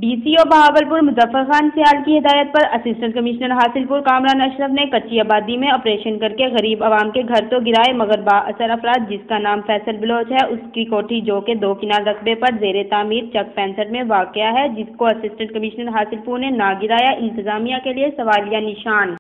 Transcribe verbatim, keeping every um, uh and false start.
DCO Bahawalpur Muzaffar Khan Sial की हिदायत पर असिस्टेंट कमिश्नर हासिलपुर कामरान अशरफ ने कच्ची आबादी में ऑपरेशन करके गरीब आवाम के घर तो गिराए, मगर बाअसर अफराद जिसका नाम फैसल बलोच है उसकी कोठी जो के दो किनार रकबे पर जेर तामीर चक पैंसठ में वाक़या है, जिसको असिस्टेंट कमिश्नर हासिलपुर ने ना गिराया, इंतजामिया के लिए सवालिया निशान।